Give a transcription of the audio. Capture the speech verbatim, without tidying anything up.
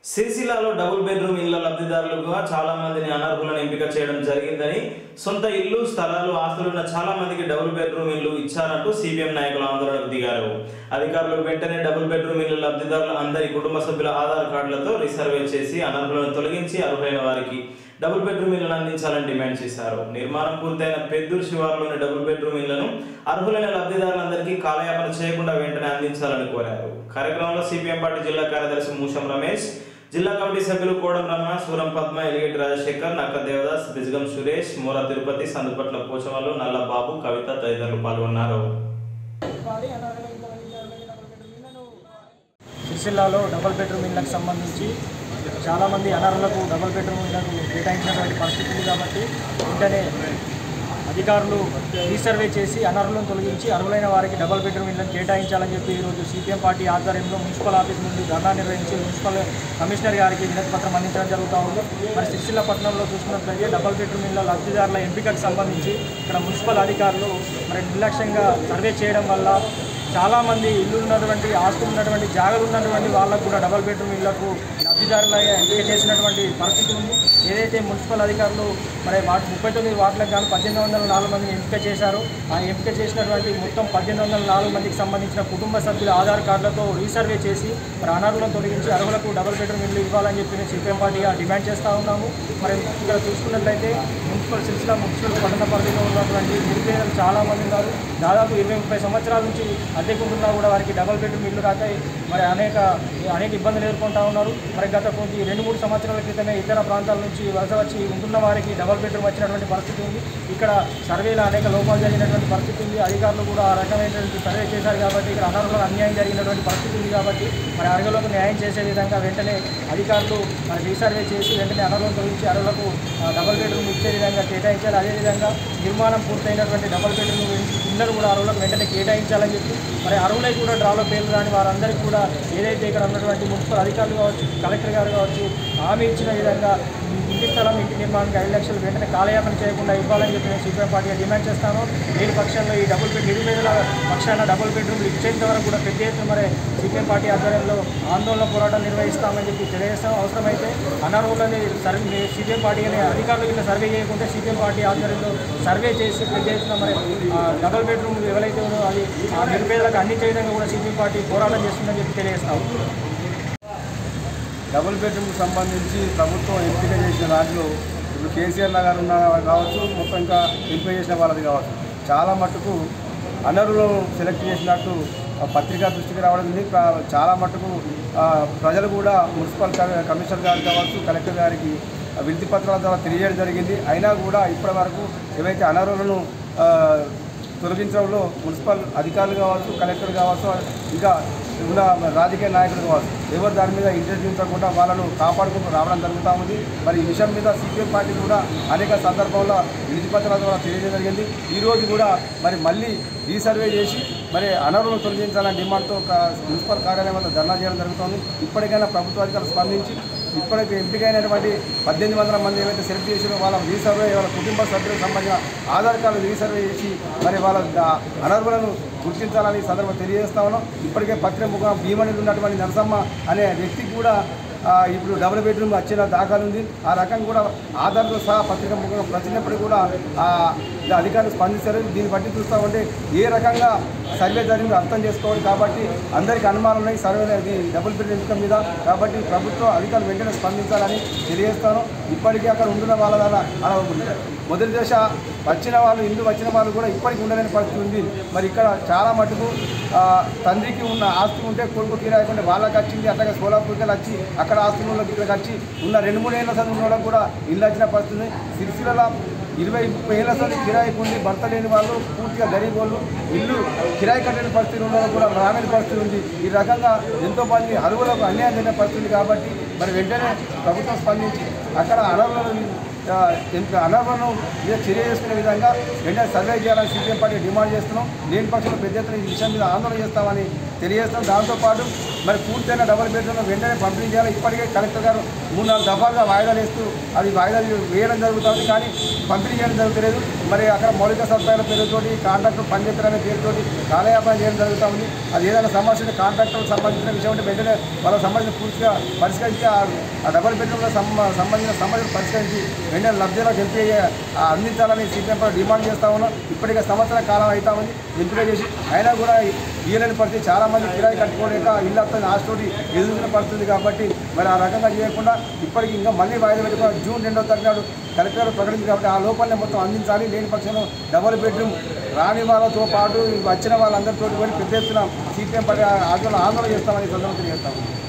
సిరిసిల్లలో double bedroom ఇళ్ల లబ్ధిదారులుగా చాలా మందిని అనర్హులను ఎంపిక చేయడం జరిగిందని, సొంత ఇల్లు స్థలాలు ఆస్తులున్న చాలా మందికి డబుల్ బెడ్రూమ్ ఇల్లు ఇచ్చారంటూ సిపిఎం నాయకులు ఆందోళనకు దిగారు. అధికారులు వెంటనే డబుల్ బెడ్రూమ్ ఇళ్ల లబ్ధిదారుల అందరి కుటుంబ సభ్యుల ఆధార్ కార్డులతో రీసర్వే చేసి అనర్హులను తొలగించి అర్హులైన వారికి డబుల్ బెడ్రూమ్ ఇళ్లను అందించాలని డిమాండ్ చేశారు. నిర్మాణం పూర్తయిన పెద్దూరు శివారులోని డబుల్ బెడ్రూమ్ ఇళ్లను అర్హులైన లబ్ధిదారులందరికీ కాలయాపన చేయకుండా వెంటనే అందించాలని కోరారు. కార్యక్రమంలో సిపిఎం పార్టీ జిల్లా కార్యదర్శి మూషం రమేష్, జిల్లా కమిటీ సభ్యులు కోడం రమణ, సూరం పద్మ, ఎలిగేటి రాజశేఖర్, నక్క దేవదాస్, బిజ్గం సురేష్, మోర తిరుపతి, సందుపట్ల పోచమల్లు, నల్ల బాబు, కవిత తదితరులు పాల్గొన్నారు. సిరిసిల్లలో డబుల్ బెడ్రూమ్ ఇళ్లకు సంబంధించి చాలామంది అనర్హులకు డబుల్ బెడ్రూమ్ ఇళ్లకు కేటాయించినటువంటి పరిస్థితి ఉంది. కాబట్టి వెంటనే అధికారులు రీసర్వే చేసి అనర్హులను తొలగించి అర్హులైన వారికి డబుల్ బెడ్రూమ్ ఇళ్లను కేటాయించాలని చెప్పి ఈరోజు సిపిఎం పార్టీ ఆధ్వర్యంలో మున్సిపల్ ఆఫీస్ ముందు ధర్నా నిర్వహించి మున్సిపల్ కమిషనర్ గారికి వినతి పత్రం అందించడం జరుగుతూ ఉంది. మరి సిరిసిల్ల పట్టణంలో చూసినట్లయితే డబుల్ బెడ్రూమ్ ఇళ్ల లబ్ధిదారుల ఎంపికకు సంబంధించి ఇక్కడ మున్సిపల్ అధికారులు మరి నిర్లక్ష్యంగా సర్వే చేయడం వల్ల చాలామంది ఇల్లు ఉన్నటువంటి ఆస్తులు ఉన్నటువంటి జాగాలు ఉన్నటువంటి వాళ్ళకు కూడా డబుల్ బెడ్రూమ్ ఇళ్లకు లబ్ధిదారులుగా ఎంపిక చేసినటువంటి పరిస్థితి ఉంది. ఏదైతే మున్సిపల్ అధికారులు మరి వాటి ముప్పై తొమ్మిది వార్డులకు కానీ పద్దెనిమిది వందల నాలుగు మందిని ఎంపిక చేశారు. ఆ ఎంపిక చేసినటువంటి మొత్తం పద్దెనిమిది వందల నాలుగు మందికి సంబంధించిన కుటుంబ సభ్యుల ఆధార్ కార్డులతో రీసర్వే చేసి మరి అనర్హులను తొలగించి అర్హులకు డబుల్ బెడ్రూమ్ ఇల్లు ఇవ్వాలని చెప్పి మేము సిపిఎం పార్టీగా డిమాండ్ చేస్తూ ఉన్నాము. మరి ఇక్కడ చూసుకున్నట్లయితే మున్సిపల్ సిరిసిల్ల మున్సిపల్ పట్టణ పరిధిలో ఉన్నటువంటి నిరుపేదలు చాలామంది ఉన్నారు. దాదాపు ఇరవై ముప్పై సంవత్సరాల నుంచి అద్దెకుంటున్నా కూడా వారికి డబుల్ బెడ్రూమ్ ఇల్లు రాక మరి అనేక అనేక ఇబ్బందులు ఎదుర్కొంటూ ఉన్నారు. మరి గత కొద్ది రెండు మూడు సంవత్సరాల క్రితమే ఇతర ప్రాంతాల నుంచి వలస వచ్చి ఉంటున్న వారికి డబుల్ బెడ్రూమ్ వచ్చినటువంటి పరిస్థితి ఉంది. ఇక్కడ సర్వేలో అనేక లోపాలు జరిగినటువంటి పరిస్థితి ఉంది. అధికారులు కూడా ఆ రకమైనటువంటి సర్వే చేశారు కాబట్టి ఇక్కడ అనర్హులకు అన్యాయం జరిగినటువంటి పరిస్థితి ఉంది. కాబట్టి మరి అర్హులకు న్యాయం చేసే విధంగా వెంటనే అధికారులు మరి రీసర్వే చేసి వెంటనే అనర్హులను తొలగించి అర్హులకు డబుల్ బెడ్రూమ్ ఇచ్చే విధంగా కేటాయించాలి. అదేవిధంగా నిర్మాణం పూర్తయినటువంటి డబుల్ బెడ్రూమ్ ఇళ్లను కూడా అర్హులకు వెంటనే కేటాయించాలని చెప్పి మరి అర్హులై కూడా డ్రాలో పేర్లు రాని వారందరికీ కూడా ఏదైతే ఇక్కడ ఉన్నటువంటి మున్సిపల్ అధికారులు కావచ్చు, కలెక్టర్ గారు కావచ్చు హామీ ఇచ్చిన విధంగా ఇంటి స్థలం ఇంటి నిర్మాణానికి ఐదు లక్షలు వెంటనే కాలయాపన చేయకుండా ఇవ్వాలని చెప్పి నేను సిపిఎం పార్టీగా డిమాండ్ చేస్తాను. లేని పక్షంలో ఈ డబుల్ బెడ్ నిరుపేదల పక్షాన డబుల్ బెడ్రూమ్లు ఇచ్చేంత వరకు కూడా పెద్ద ఎత్తున మరి సిపిఎం పార్టీ ఆధ్వర్యంలో ఆందోళన పోరాటం నిర్వహిస్తామని చెప్పి తెలియజేస్తాం. అవసరమైతే అనర్హులని సర్వే సిపిఎం పార్టీ అనే అధికారులు కింద సర్వే చేయకుంటే సిపిఎం పార్టీ ఆధ్వర్యంలో సర్వే చేసి పెద్ద ఎత్తున మరి డబుల్ బెడ్రూమ్లు ఎవరైతే ఉన్నారో అది ఆ నిరుపేదలకు అందించే విధంగా కూడా సిపిఎం పార్టీ పోరాటం చేస్తుందని చెప్పి తెలియజేస్తాం. డబుల్ బెడ్రూమ్కి సంబంధించి ప్రభుత్వం ఎంపిక చేసిన దాంట్లో ఇప్పుడు కేసీఆర్ నగర్ ఉన్న కావచ్చు, మొత్తం ఇంకా ఎంపిక చేసిన వాళ్ళది కావచ్చు, చాలా మట్టుకు అనర్హులను సెలెక్ట్ చేసినట్టు పత్రికా దృష్టికి రావడం ఉంది. చాలా మట్టుకు ప్రజలు కూడా మున్సిపల్ కమిషనర్ గారు కావచ్చు, కలెక్టర్ గారికి వినతి పత్రాల ద్వారా తెలియజేయడం జరిగింది. అయినా కూడా ఇప్పటి వరకు ఏవైతే అనర్హులను తొలగించడంలో మున్సిపల్ అధికారులు కావచ్చు, కలెక్టర్ కావచ్చు, ఇంకా ఉన్న రాజకీయ నాయకులు కావచ్చు ఎవరు దాని మీద ఇంట్రెస్ట్ చూపించకుండా వాళ్ళను కాపాడుకుంటూ రావడం జరుగుతూ ఉంది. మరి ఈ విషయం మీద సిపిఎం పార్టీ కూడా అనేక సందర్భంలో వినతి పత్రాల ద్వారా తెలియజేయడం జరిగింది. ఈరోజు కూడా మరి మళ్ళీ రీసర్వే చేసి మరి అనర్హులను తొలగించాలనే డిమాండ్తో మున్సిపల్ కార్యాలయం వద్ద ధర్నా చేయడం జరుగుతుంది. ఇప్పటికైనా ప్రభుత్వ అధికారులు స్పందించి ఇప్పటికి ఎంపికైనటువంటి పద్దెనిమిది వందల మంది ఏవైతే సెలెక్ట్ చేసినో వాళ్ళ రీసర్వే వాళ్ళ కుటుంబ సభ్యులకు సంబంధించిన ఆధార్ కార్డు రీసర్వే చేసి మరి వాళ్ళ అనర్హులను గుర్తించాలని సందర్భం తెలియజేస్తా ఉన్నాం. ఇప్పటికే పత్రిక ముఖం భీమణిలో ఉన్నటువంటి నరసమ్మ అనే వ్యక్తికి కూడా ఇప్పుడు డబుల్ బెడ్రూమ్ వచ్చిన దాఖలు ఉంది. ఆ రకంగా కూడా ఆధార్తో సహా పత్రిక ముఖంగా ప్రచినప్పటికీ కూడా అధికారులు స్పందిస్తారు. దీన్ని బట్టి చూస్తూ ఉంటే ఏ రకంగా సర్వే జరిగిందో అర్థం చేసుకోవాలి. కాబట్టి అందరికీ అనుమానం ఉన్నాయి సర్వే ఇది డబుల్ బెడ్రూమ్ ఎంపిక మీద. కాబట్టి ప్రభుత్వం అధికారులు వెంటనే స్పందించాలని తెలియజేస్తాను. ఇప్పటికీ అక్కడ ఉంటున్న వాళ్ళ ద్వారా మొదటి దశ వచ్చిన వాళ్ళు ఇల్లు వచ్చిన వాళ్ళు కూడా ఇప్పటికీ ఉండలేని పరిస్థితి ఉంది. మరి ఇక్కడ చాలా మటుకు తండ్రికి ఉన్న ఆస్తి ఉంటే కొడుకు కిరాయకుంటే వాళ్ళకి వచ్చింది. అట్లాగే సోలాపూర్కి వచ్చి అక్కడ ఆస్తుల వాళ్ళకి ఇక్కడికి వచ్చి ఉన్న రెండు మూడు ఏళ్ళ చదువు ఉన్న వాళ్ళకి కూడా ఇల్లు వచ్చిన పరిస్థితి. సిరిసిల్ల ఇరవై ముప్పై ఏళ్ళ చదువు కిరాయికి ఉండి భర్త లేని వాళ్ళు పూర్తిగా గరీబ్ వాళ్ళు ఇల్లు కిరాయి కట్టని పరిస్థితి ఉన్న కూడా రామని పరిస్థితి ఉంది. ఈ రకంగా ఎంతో మంది అరువులకు అన్యాయం జరిగిన పరిస్థితి. కాబట్టి మరి వెంటనే ప్రభుత్వం స్పందించి అక్కడ అనర్హులను అనర్హులను మీద చర్య చేసుకునే విధంగా వెంటనే సర్వే చేయాలని సిపిఎం పార్టీ డిమాండ్ చేస్తున్నాం. లేని పక్షంలో పెద్ద ఎత్తున ఈ విషయం మీద ఆందోళన చేస్తామని తెలియజేస్తాం. దాంతోపాటు మరి పూర్తయిన డబుల్ బెడ్రూమ్ వెంటనే పంపిణీ చేయాలి. ఇప్పటికే కలెక్టర్ గారు మూడు నాలుగు దఫాలుగా వాయిదాలు వేస్తూ అది వాయిదాలు వేయడం జరుగుతుంది, కానీ పంపిణీ చేయడం జరుగుతలేదు. మరి అక్కడ మౌలిక సదుపాయాల పేరుతోటి కాంట్రాక్టర్ పనిచేస్తారనే పేరుతోటి కాలయాపన చేయడం జరుగుతూ ఉంది. అది ఏదైనా సమస్య కాంట్రాక్టర్లకు సంబంధించిన విషయం ఉంటే వెంటనే వాళ్ళకి సంబంధించిన పూర్తిగా పరిష్కరించి ఆ డబుల్ బెడ్రూమ్లో సంబంధించిన సమస్యలు పరిష్కరించి వెంటనే లబ్ధిలో ఎంపీ అందించాలని సిపిఎం పార్టీ డిమాండ్ చేస్తా ఉన్నాం. ఇప్పటికే సంవత్సర కాలం అవుతా ఉంది ఎంపిక చేసి, అయినా కూడా ఇయ్యలేని పరిస్థితి, చాలామంది కిరాయి కట్టుకోలేక ఇల్లు వస్తుంది ఆస్టోటి ఎదుగుతున్న పరిస్థితి. కాబట్టి మరి ఆ రకంగా చేయకుండా ఇప్పటికి ఇంకా మళ్ళీ వాయిదా పెట్టుకుని జూన్ రెండవ తారీఖు నాడు కలెక్టర్ ప్రకటించింది. కాబట్టి ఆ లోపలనే మొత్తం అందించాలి. లేని పక్షంలో డబుల్ బెడ్రూమ్ రాని వాళ్ళతో పాటు వచ్చిన వాళ్ళందరితో కూడా పెద్ద ఎత్తున సిపిఎం పార్టీ ఆందోళన చేస్తామని సందర్భంగా తెలియజేస్తాము.